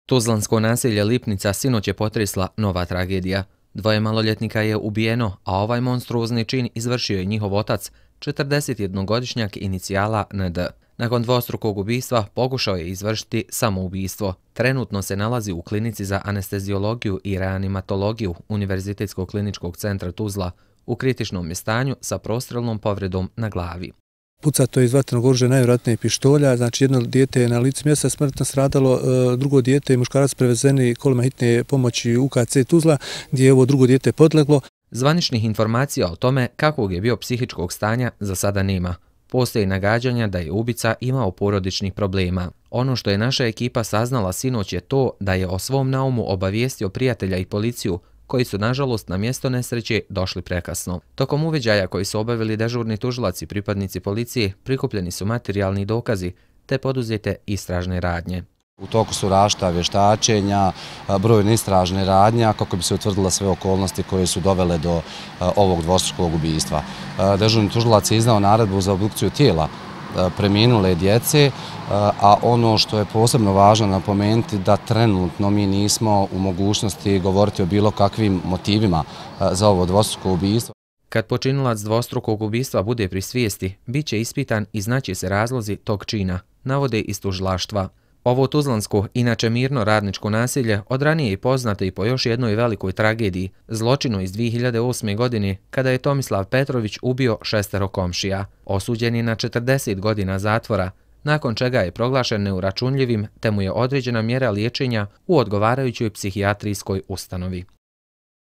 Tuzlansko naselje Lipnica sinoć je potresla nova tragedija. Dvoje maloljetnika je ubijeno, a ovaj monstruozni čin izvršio je njihov otac, 41-godišnjak inicijala ND. Nakon dvostrukog ubistva pokušao je izvršiti samoubistvo. Trenutno se nalazi u klinici za anesteziologiju i reanimatologiju Univerzitetskog kliničkog centra Tuzla u kritičnom je stanju sa prostrelnom povredom na glavi. Pucato je iz vatrenog oružja, najvjerojatnije pištolja, znači jedno dijete je na licu mjesta smrtno stradalo, drugo dijete je muškarac prevezeni kolima hitne pomoći UKC Tuzla, gdje je ovo drugo dijete podleglo. Zvaničnih informacija o tome kakvog je bio psihičkog stanja za sada nema. Postoji nagađanja da je ubica imao porodičnih problema. Ono što je naša ekipa saznala sinoć je to da je o svom naumu obavijestio prijatelja i policiju, koji su nažalost na mjesto nesreće došli prekasno. Tokom uviđaja koji su obavili dežurni tužilac i pripadnici policije, prikupljeni su materijalni dokazi te poduzete istražne radnje. U toku su različita vještačenja, brojne istražne radnje kako bi se utvrdila sve okolnosti koje su dovele do ovog dvostrukog ubistva. Dežurni tužilac je izdao naredbu za obdukciju tijela preminule djece, a ono što je posebno važno napomenuti da trenutno mi nismo u mogućnosti govoriti o bilo kakvim motivima za ovo dvostruko ubistvo. Kad počinilac dvostrukog ubistva bude pri svijesti, bit će ispitan i znaće se razlozi tog čina, navode iz tužilaštva. Ovo tuzlansko, inače mirno radničko naselje, od ranije je poznato i po još jednoj velikoj tragediji, zločinu iz 2008. godine, kada je Tomislav Petrović ubio 6 komšija. Osuđen je na 40 godina zatvora, nakon čega je proglašen neuračunljivim te mu je određena mjera liječenja u odgovarajućoj psihijatrijskoj ustanovi.